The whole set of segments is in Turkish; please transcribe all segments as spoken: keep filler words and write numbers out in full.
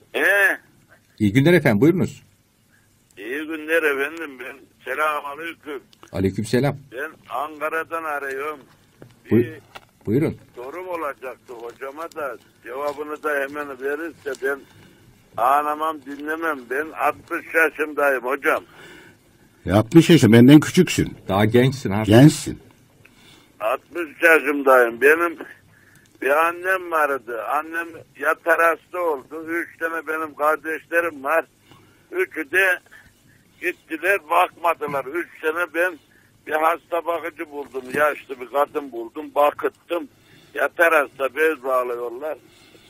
Ee, İyi günler efendim, buyurunuz. iyi günler efendim. Ben selamünaleyküm. Aleykümselam. Ben Ankara'dan arıyorum. Bir Buy- Buyurun. sorum olacaktı hocama da cevabını da hemen verirse ben anlamam dinlemem. Ben altmış yaşındayım hocam. altmış yaşında, benden küçüksün. Daha gençsin abi. Gençsin. altmış yaşındayım. Benim bir annem vardı. Annem yatar hasta oldu. Üç tane benim kardeşlerim var. Üçü de gittiler bakmadılar. Üç sene ben bir hasta bakıcı buldum. Yaşlı bir kadın buldum. Bakıttım. Yatar hasta bez bağlıyorlar.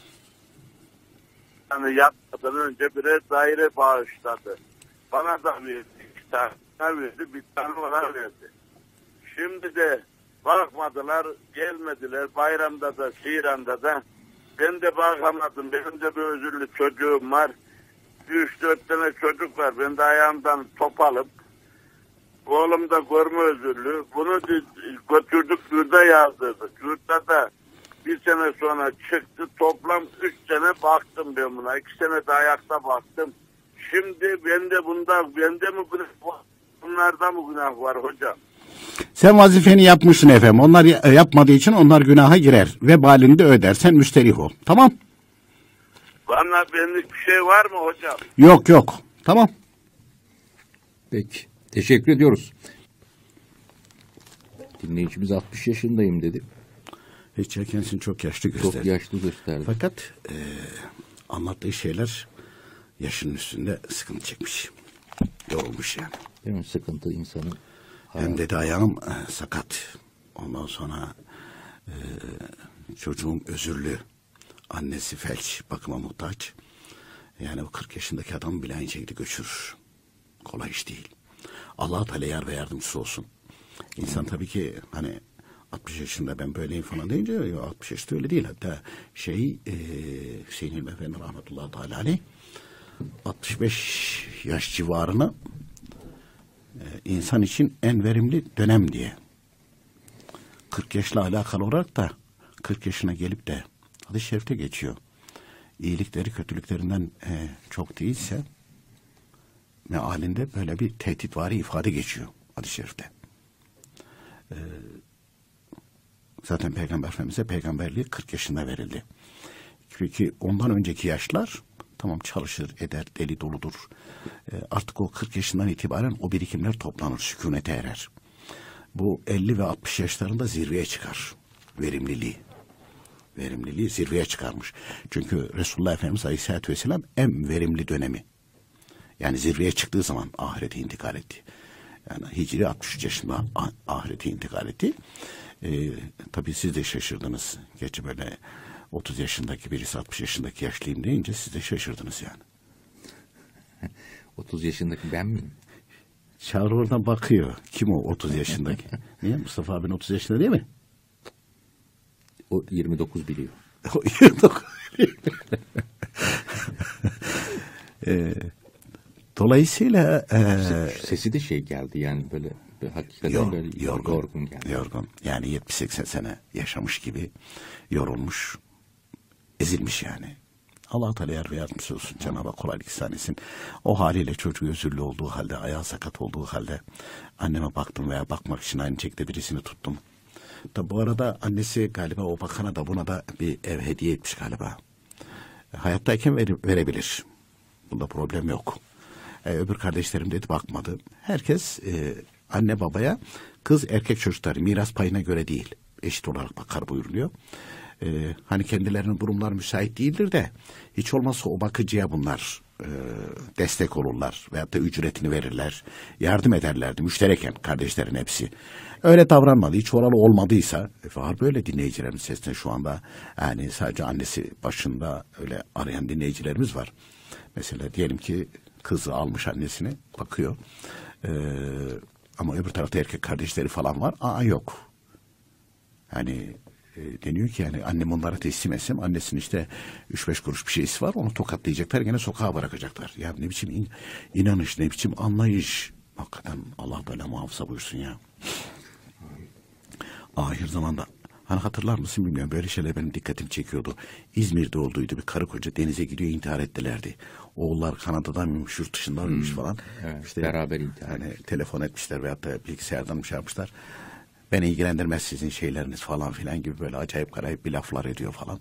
Yani yatmadan önce birer daire bağışladı. Bana da verdi. İki tane verdi. Bir tane ona verdi. Şimdi de bakmadılar. Gelmediler. Bayramda da Siran'da da. Ben de bakamadım. Benim de bir özürlü çocuğum var. Üç dört tane çocuk var. Ben de ayağımdan top alıp oğlum da görme özürlü. Bunu götürdük yurda yazdırdık. Yurtta da bir sene sonra çıktı. Toplam üç sene baktım ben buna. İki sene de ayakta baktım. Şimdi bende bunda bende mi günah var? Bunlarda mı günah var hocam? Sen vazifeni yapmışsın efendim. Onlar yapmadığı için onlar günaha girer. Vebalini de ödersen müsterih ol. Tamam. Bana benlik bir şey var mı hocam? Yok yok. Tamam. Peki. Teşekkür ediyoruz. Dinleyicimiz altmış yaşındayım dedi. Hiç kendisini çok yaşlı gösterdi. Çok yaşlı gösterdi. Fakat e, anlattığı şeyler yaşının üstünde sıkıntı çekmiş. Yorulmuş yani. Değil mi? Sıkıntı insanın. Hem dedi ayağım e, sakat. Ondan sonra e, çocuğum özürlü. Annesi felç, bakıma muhtaç. Yani o kırk yaşındaki adam bile aynı şekilde göçürür. Kolay iş değil. Allah Teala yar ve yardımcısı olsun. İnsan tabii ki hani altmış yaşında ben böyleyim falan deyince ya altmış yaşında öyle değil. Hatta şey e, Hüseyin İlmi Efendi rahmetullahi teala aleyh altmış beş yaş civarını e, insan için en verimli dönem diye. kırk yaşla alakalı olarak da kırk yaşına gelip de hadis-i şerifte geçiyor. İyilikleri kötülüklerinden e, çok değilse mealinde böyle bir tehditvari ifade geçiyor hadis-i şerifte. Ee, zaten Peygamber Efendimiz'e peygamberliği kırk yaşında verildi. Çünkü ondan önceki yaşlar tamam çalışır, eder, deli doludur. Ee, artık o kırk yaşından itibaren o birikimler toplanır, sükunete erer. Bu elli ve altmış yaşlarında zirveye çıkar verimliliği. Verimliliği zirveye çıkarmış. Çünkü Resulullah Efendimiz Aleyhisselatü Vesselam en verimli dönemi. Yani zirveye çıktığı zaman ahirete intikal etti. Yani Hicri altmış üç yaşında ah, ahirete intikal etti. Ee, tabii siz de şaşırdınız. Gerçi böyle otuz yaşındaki birisi altmış yaşındaki yaşlıyım deyince siz de şaşırdınız yani. otuz yaşındaki ben miyim? Çağrı oradan bakıyor. Kim o otuz yaşındaki? Niye? Mustafa abin otuz yaşında değil mi? O yirmi dokuz biliyor. O yirmi dokuz ee, Dolayısıyla e, sesi de şey geldi yani böyle, böyle hakikaten yor, böyle yorgun, yorgun geldi. Yorgun. Yani yetmiş seksen sene yaşamış gibi yorulmuş, ezilmiş yani. Allah Teala yar ve yardımcısı olsun. Cenab-ı Hak kolaylık ihsan etsin. O haliyle çocuğu özürlü olduğu halde, ayağı sakat olduğu halde anneme baktım veya bakmak için aynı şekilde birisini tuttum. Tabi bu arada annesi galiba o bakana da buna da bir ev hediye etmiş galiba. Hayattayken vere, verebilir. Bunda problem yok. Ee, öbür kardeşlerim dedi bakmadı. Herkes e, anne babaya kız erkek çocukları miras payına göre değil. Eşit olarak bakar buyuruluyor. Ee, hani kendilerinin durumlar müsait değildir de hiç olmazsa o bakıcıya bunlar e, destek olurlar veyahut da ücretini verirler. Yardım ederlerdi müştereken kardeşlerin hepsi. Öyle davranmadı. Hiç oralı olmadıysa var böyle dinleyicilerimiz sesinde şu anda yani sadece annesi başında öyle arayan dinleyicilerimiz var. Mesela diyelim ki kızı almış annesini bakıyor. Ee, ama öbür tarafta erkek kardeşleri falan var. Aa yok. Yani e, deniyor ki yani annem onlara teslim etsem annesinin işte üç beş kuruş bir şeysi var onu tokatlayacaklar gene sokağa bırakacaklar. Ya ne biçim in, inanış ne biçim anlayış. Hakikaten Allah böyle muhafaza buyursun ya. Ahir zamanda Hani hatırlar mısın bilmiyorum. Böyle şeyler benim dikkatimi çekiyordu. İzmir'de olduydu, bir karı koca denize gidiyor, intihar ettilerdi. Oğullar Kanada'dan mıymış, yurt dışından mıymış hmm. falan. Evet, işte beraber intihar hani telefon etmişler veyahut da bilgisayardan bir şey yapmışlar. Beni ilgilendirmez sizin şeyleriniz falan filan gibi böyle acayip garayip bir laflar ediyor falan.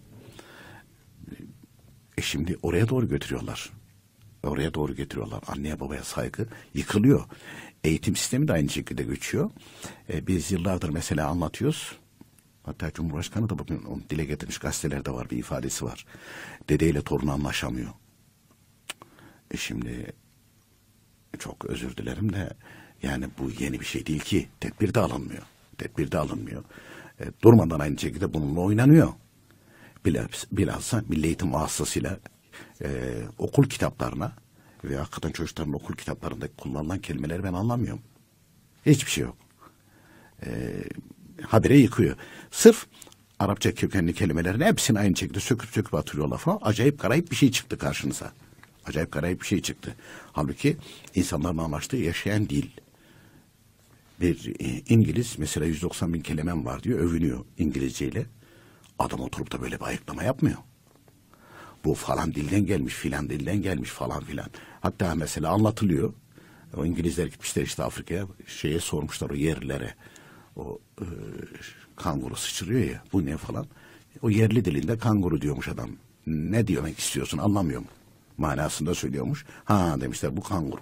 E şimdi oraya doğru götürüyorlar. Oraya doğru getiriyorlar. Anneye babaya saygı yıkılıyor. Eğitim sistemi de aynı şekilde göçüyor. E, biz yıllardır mesela anlatıyoruz. Hatta Cumhurbaşkanı da bugün onu dile getirmiş, gazetelerde var, bir ifadesi var. Dedeyle torunu anlaşamıyor. E şimdi çok özür dilerim de yani bu yeni bir şey değil ki. Tedbir de alınmıyor. Tedbir de alınmıyor. E, durmadan aynı şekilde bununla oynanıyor. Bilhassa Milli Eğitim vasıtasıyla e, okul kitaplarına ve hakikaten çocukların okul kitaplarında kullanılan kelimeleri ben anlamıyorum. Hiçbir şey yok. E, habire yıkıyor. Sırf Arapça kökenli kelimelerin hepsini aynı şekilde söküp söküp atıyorlar falan. Acayip garayip bir şey çıktı karşınıza. Acayip garayip bir şey çıktı. Halbuki insanların anlaştığı yaşayan dil. Bir e, İngiliz mesela yüz doksan bin kelimem var diyor, övünüyor İngilizceyle. Adam oturup da böyle bir ayıklama yapmıyor. Bu falan dilden gelmiş, filan dilden gelmiş falan filan. Hatta mesela anlatılıyor. O İngilizler gitmişler işte Afrika'ya, şeye sormuşlar o yerlilere. O e, kanguru sıçrıyor ya, bu ne falan. O yerli dilinde kanguru diyormuş adam. Ne demek istiyorsun anlamıyorum. Manasında söylüyormuş. Ha demişler bu kanguru.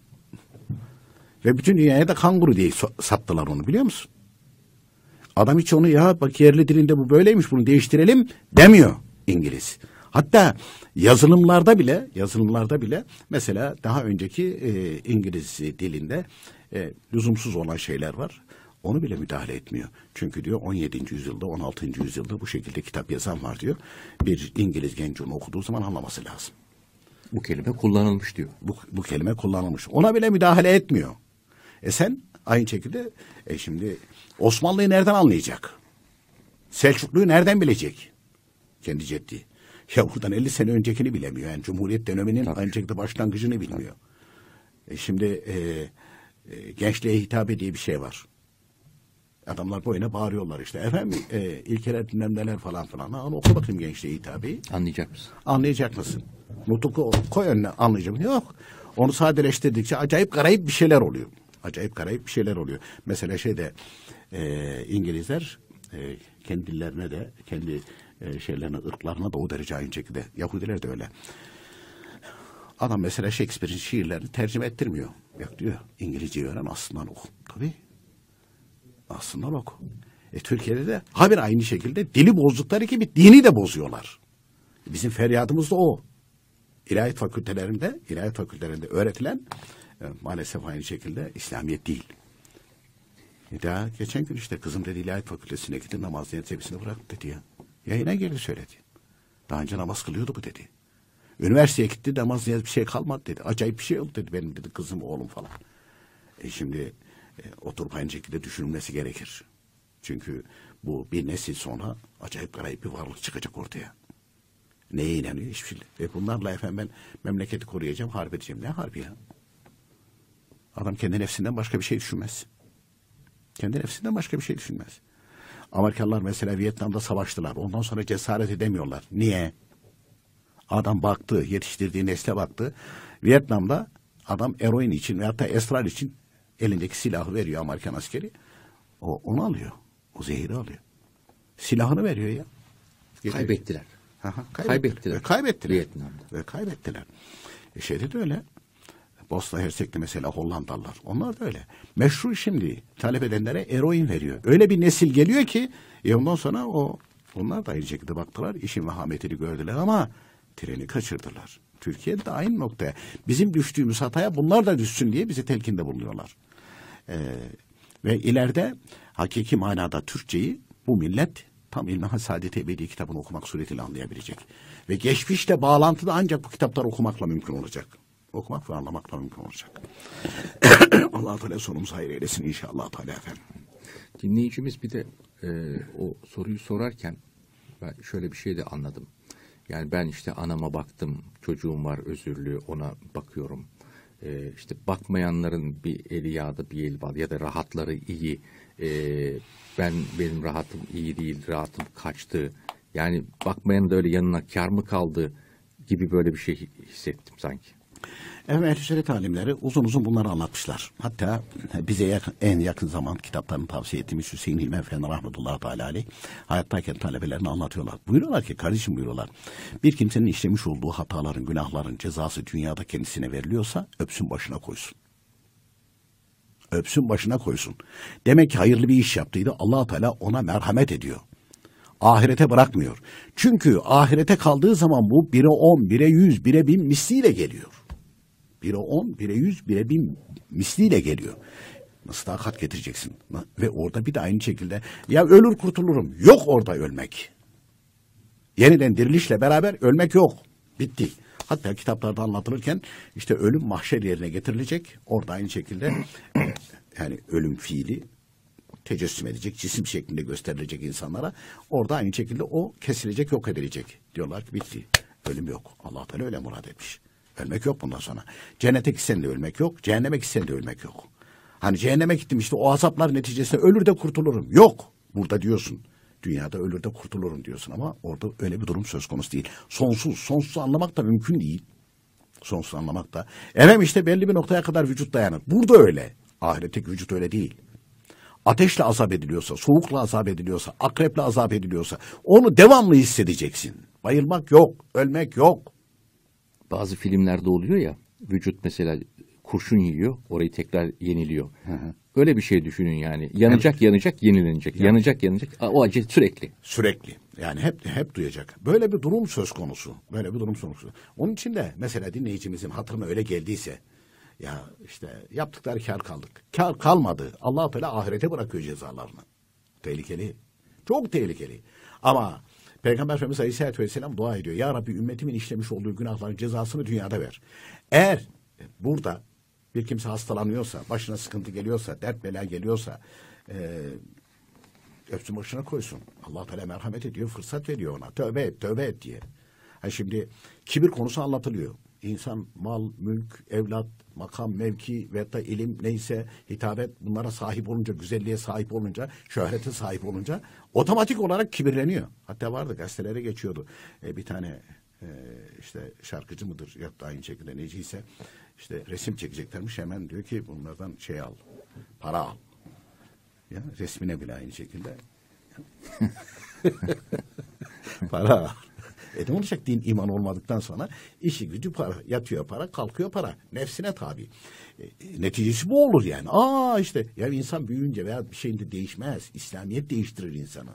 Ve bütün dünyaya da kanguru diye sattılar onu, biliyor musun? Adam hiç onu ya bak yerli dilinde bu böyleymiş bunu değiştirelim demiyor İngiliz. Hatta yazılımlarda bile yazılımlarda bile mesela daha önceki e, İngiliz dilinde e, lüzumsuz olan şeyler var. Onu bile müdahale etmiyor. Çünkü diyor on yedinci yüzyılda on altıncı yüzyılda bu şekilde kitap yazan var diyor. Bir İngiliz genci onu okuduğu zaman anlaması lazım. Bu kelime kullanılmış diyor. Bu, bu kelime kullanılmış. Ona bile müdahale etmiyor. E sen aynı şekilde e şimdi Osmanlı'yı nereden anlayacak? Selçuklu'yu nereden bilecek? Kendi ciddi. Ya buradan elli sene öncekini bilemiyor. Yani Cumhuriyet döneminin Tabii. aynı şekilde başlangıcını bilmiyor. E şimdi e, e, gençliğe hitabe diye bir şey var. Adamlar boyuna bağırıyorlar işte. Efendim e, ilkeler bilmem neler falan falan. Ha, onu oku bakayım gençliğe hitabeyi. Anlayacak mısın? Anlayacak mısın? Nutuku koy önüne, anlayacağım. Yok. Onu sadeleştirdikçe acayip garayip bir şeyler oluyor. Acayip garayip bir şeyler oluyor. Mesela şeyde e, İngilizler e, kendi dillerine de kendi e, şeylerine, ırklarına da o derece aynı şekilde. Yahudiler de öyle. Adam mesela Shakespeare'in şiirlerini tercüme ettirmiyor. Yok diyor. İngilizceyi öğren aslından oku. Tabii. Aslından oku. E, Türkiye'de de habire aynı şekilde dili bozdukları gibi dini de bozuyorlar. Bizim feryadımız da o. İlahiyat fakültelerinde, ilahiyat fakültelerinde öğretilen e, maalesef aynı şekilde İslamiyet değil. E daha geçen gün işte kızım dedi ilahiyat fakültesine gitti, namaz niyet hepsini bıraktı dedi ya. Yayına geldi söyledi. Daha önce namaz kılıyordu bu dedi. Üniversiteye gitti, namaz niyet bir şey kalmadı dedi. Acayip bir şey oldu dedi benim dedi kızım oğlum falan. E şimdi e, oturup aynı şekilde düşünülmesi gerekir. Çünkü bu bir nesil sonra acayip garayip bir varlık çıkacak ortaya. Neye inanıyor? Hiçbir şey. Ve bunlarla efendim ben memleketi koruyacağım, harp edeceğim. Ne harbi ya? Adam kendi nefsinden başka bir şey düşünmez. Kendi nefsinden başka bir şey düşünmez. Amerikalılar mesela Vietnam'da savaştılar. Ondan sonra cesaret edemiyorlar. Niye? Adam baktı, yetiştirdiği nesle baktı. Vietnam'da adam eroin için veyahut da esrar için elindeki silahı veriyor Amerikan askeri. O onu alıyor. O zehiri alıyor. Silahını veriyor ya. Kaybettiler. Aha, kaybettiler. Ve kaybettiler. Vietnam'da. Ve kaybettiler. E şeyde de öyle. Bosna Hersek'te mesela Hollandalılar. Onlar da öyle. Meşru şimdi talep edenlere eroin veriyor. Öyle bir nesil geliyor ki e ondan sonra o onlar da aynı şekilde baktılar. İşin vehametini gördüler ama treni kaçırdılar. Türkiye de aynı noktaya. Bizim düştüğümüz hataya bunlar da düşsün diye bizi telkinde bulunuyorlar. Ee, ve ileride hakiki manada Türkçeyi bu millet tam İlmihal Saadet Ebedi kitabını okumak suretiyle anlayabilecek. Ve geçmişle bağlantıda ancak bu kitapları okumakla mümkün olacak. Okumak ve anlamakla mümkün olacak. Allah-u Teala sonumuzu hayır eylesin inşallah Teala efendim. Dinleyicimiz bir de e, o soruyu sorarken ben şöyle bir şey de anladım. Yani ben işte anama baktım, çocuğum var özürlü, ona bakıyorum. e, işte bakmayanların bir eli yağda bir eli bağlı ya da rahatları iyi, e, ben benim rahatım iyi değil, rahatım kaçtı. Yani bakmayan da öyle yanına kâr mı kaldı gibi böyle bir şey hissettim sanki. Evet, Ehl-i Sünnet alimleri uzun uzun bunları anlatmışlar. Hatta bize yakın, en yakın zaman kitaplarını tavsiye ettiğimiz Hüseyin Hilmi Efendi rahmetullahi teala aleyh hayattayken talebelerine anlatıyorlar. Buyuruyorlar ki, kardeşim buyuruyorlar, bir kimsenin işlemiş olduğu hataların, günahların cezası dünyada kendisine veriliyorsa öpsün başına koysun. Öpsün başına koysun. Demek ki hayırlı bir iş yaptıydı. Allah Teala ona merhamet ediyor. Ahirete bırakmıyor. Çünkü ahirete kaldığı zaman bu bire on, bire yüz, bire bin misliyle geliyor. Bire on, bire yüz, bire bin misliyle geliyor. Nasıl takat getireceksin? Ve orada bir de aynı şekilde ya ölür kurtulurum. Yok orada ölmek. Yeniden dirilişle beraber ölmek yok. Bitti. Hatta kitaplarda anlatılırken işte ölüm mahşer yerine getirilecek. Orada aynı şekilde yani ölüm fiili tecessüm edecek, cisim şeklinde gösterilecek insanlara. Orada aynı şekilde o kesilecek, yok edilecek. Diyorlar ki bitti. Ölüm yok. Allah Teala öyle murad etmiş. Ölmek yok bundan sonra. Cennete gitsen de ölmek yok. Cehenneme gitsen de ölmek yok. Hani cehenneme gittim işte o azaplar neticesinde ölür de kurtulurum. Yok. Burada diyorsun. Dünyada ölür de kurtulurum diyorsun ama orada öyle bir durum söz konusu değil. Sonsuz. Sonsuz anlamak da mümkün değil. Sonsuz anlamak da. Evet işte belli bir noktaya kadar vücut dayanır. Burada öyle. Ahiretteki vücut öyle değil. Ateşle azap ediliyorsa, soğukla azap ediliyorsa, akreple azap ediliyorsa onu devamlı hissedeceksin. Bayılmak yok, ölmek yok. Bazı filmlerde oluyor ya, vücut mesela kurşun yiyor, orayı tekrar yeniliyor. Hı hı. Öyle bir şey düşünün yani. Yanacak, evet. yanacak, yenilenecek. Yani. Yanacak, yanacak. O acı sürekli. Sürekli. Yani hep hep duyacak. Böyle bir durum söz konusu. Böyle bir durum söz konusu. Onun için de mesela dinleyicimizin hatırına öyle geldiyse, ya işte yaptıkları kâr kaldık. Kâr kalmadı. Allah-u Teala ahirete bırakıyor cezalarını. Tehlikeli. Çok tehlikeli. Ama Peygamber Efendimiz Aleyhisselatü Vesselam dua ediyor. Ya Rabbi ümmetimin işlemiş olduğu günahların cezasını dünyada ver. Eğer burada bir kimse hastalanıyorsa, başına sıkıntı geliyorsa, dert bela geliyorsa e, öpsün başına koysun. Allah Teala merhamet ediyor, fırsat veriyor ona. Tövbe et, tövbe et diye. Ha şimdi kibir konusu anlatılıyor. İnsan, mal, mülk, evlat, makam, mevki ve da ilim neyse hitabet bunlara sahip olunca, güzelliğe sahip olunca, şöhrete sahip olunca otomatik olarak kibirleniyor. Hatta vardı gazetelere geçiyordu. E, bir tane e, işte şarkıcı mıdır ya da aynı şekilde neciyse işte resim çekeceklermiş, hemen diyor ki bunlardan şey al, para al. Ya resmine bile aynı şekilde. Para al. E ne olacak din iman olmadıktan sonra işi gücü para, yatıyor para, kalkıyor para. Nefsine tabi. E, neticesi bu olur yani. Aa işte ya insan büyüyünce veya bir şeyinde değişmez. İslamiyet değiştirir insanı.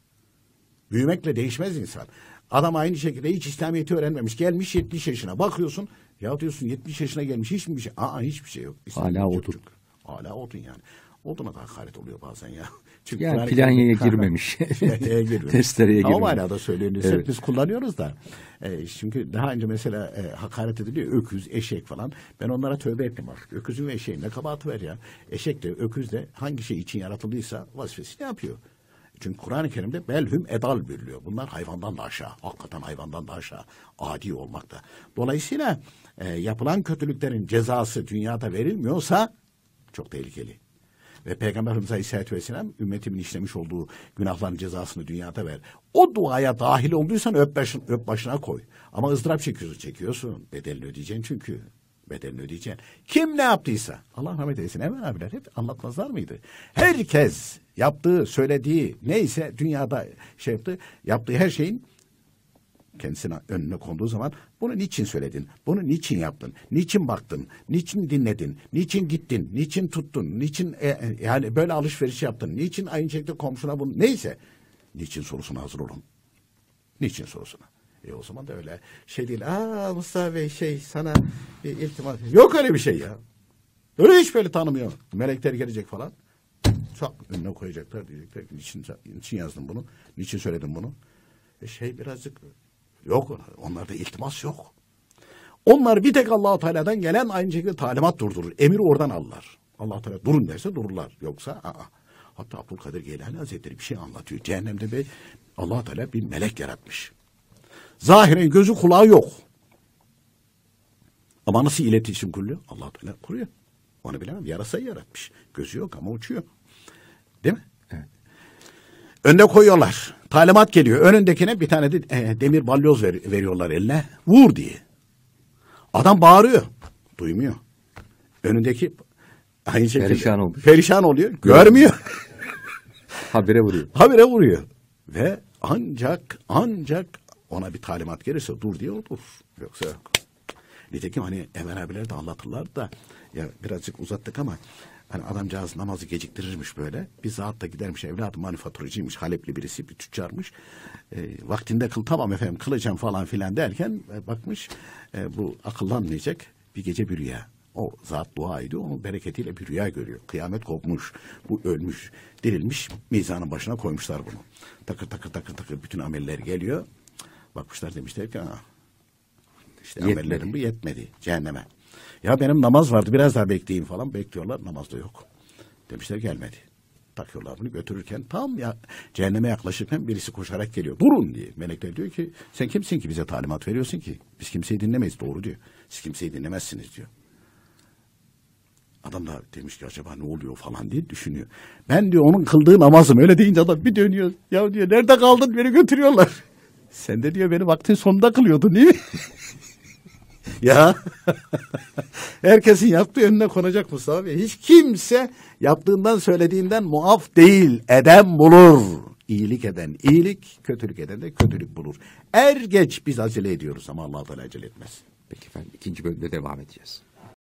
Büyümekle değişmez insan. Adam aynı şekilde hiç İslamiyet'i öğrenmemiş. Gelmiş yetmiş yaşına. Bakıyorsun ya diyorsun yetmiş yaşına gelmiş hiç mi bir şey? Aa hiçbir şey yok. Hala odun. Hala odun yani. Oduna da hakaret oluyor bazen ya. Çünkü yani planyaya girmemiş. Planyaya girmemiş. Testereye girmemiş. Ama hala da söyleniyor. Evet. Biz kullanıyoruz da. E, çünkü daha önce mesela e, hakaret ediliyor. Öküz, eşek falan. Ben onlara tövbe ettim artık. Öküzün ve eşeğin ne kabahati var ya. Eşek de öküz de hangi şey için yaratıldıysa vazifesini yapıyor. Çünkü Kur'an-ı Kerim'de belhüm edal veriliyor. Bunlar hayvandan da aşağı. Hakikaten hayvandan da aşağı. Adi olmakta. Dolayısıyla e, yapılan kötülüklerin cezası dünyada verilmiyorsa çok tehlikeli. Ve Peygamber Efendimiz Aleyhisselatü Vesselam ümmetimin işlemiş olduğu günahların cezasını dünyada ver. O duaya dahil olduysan öp, başın, öp başına koy. Ama ızdırap çekiyorsun, çekiyorsun. Bedelini ödeyeceksin çünkü. Bedelini ödeyeceksin. Kim ne yaptıysa. Allah rahmet eylesin. Hemen abiler hep anlatmazlar mıydı? Herkes yaptığı, söylediği neyse dünyada şey yaptı. Yaptığı her şeyin kendisine önüne konduğu zaman bunu niçin söyledin? Bunu niçin yaptın? Niçin baktın? Niçin dinledin? Niçin gittin? Niçin tuttun? Niçin e, yani böyle alışveriş yaptın? Niçin aynı şekilde komşuna bunu neyse? Niçin sorusuna hazır olun. Niçin sorusuna? E o zaman da öyle şey değil. Aa Mustafa Bey şey sana bir iltimas. Yok öyle bir şey ya. Öyle hiç böyle tanımıyor. Melekler gelecek falan. Çok önüne koyacaklar diyecekler. Niçin, niçin yazdın bunu? Niçin söyledin bunu? E şey birazcık yok. Onlarda iltimas yok. Onlar bir tek Allah-u Teala'dan gelen aynı şekilde talimat durdurur. Emir oradan alırlar. Allah-u Teala durun derse dururlar. Yoksa aa. Hatta Abdülkadir Geylani Hazretleri bir şey anlatıyor. Cehennemde bir Allah-u Teala bir melek yaratmış. Zahiren gözü kulağı yok. Ama nasıl iletişim kuruyor? Allah Teala kuruyor. Onu bilemem. Yarasayı yaratmış. Gözü yok ama uçuyor. Değil mi? Evet. Önde koyuyorlar. Talimat geliyor. Önündekine bir tane de e, demir balyoz ver, veriyorlar eline. Vur diye. Adam bağırıyor. Duymuyor. Önündeki aynı şekilde perişan olmuş. Perişan oluyor. Görmüyor. Habire vuruyor. Habire vuruyor. Ve ancak ancak ona bir talimat gelirse dur diye o dur. Yoksa yok. Nitekim hani Emel abiler de anlatırlar da ya birazcık uzattık ama hani adamcağız namazı geciktirirmiş böyle. Bir zat da gidermiş, evladım manifaturacıymış, Halepli birisi, bir tüccarmış. E, vaktinde kıl, tamam efendim kılacağım falan filan derken e, bakmış e, bu akıllanmayacak, bir gece bir rüya. O zat dua ediyor, onun bereketiyle bir rüya görüyor. Kıyamet kopmuş, bu ölmüş, dirilmiş, mizanın başına koymuşlar bunu. Takır takır takır takır bütün ameller geliyor. Bakmışlar, demişler ki ha, işte Yetmedi. amellerim bu yetmedi, cehenneme. Ya benim namaz vardı, biraz daha bekleyin falan, bekliyorlar, namaz da yok. Demişler gelmedi. Takıyorlar bunu, götürürken tam ya cehenneme yaklaşırken birisi koşarak geliyor. Durun diye. Melekler diyor ki sen kimsin ki bize talimat veriyorsun ki? Biz kimseyi dinlemeyiz, doğru diyor. Siz kimseyi dinlemezsiniz diyor. Adam da demiş ki acaba ne oluyor falan diye düşünüyor. Ben diyor onun kıldığı namazım, öyle deyince adam bir dönüyor. Ya diyor nerede kaldın, beni götürüyorlar. Sen de diyor beni vaktin sonunda kılıyordun değil mi? Ya herkesin yaptığı önüne konacak Mustafa Bey. Hiç kimse yaptığından söylediğinden muaf değil. Eden bulur. İyilik eden iyilik, kötülük eden de kötülük bulur. Er geç biz acele ediyoruz ama Allah Teala acele etmez. Peki efendim, ikinci bölümde devam edeceğiz.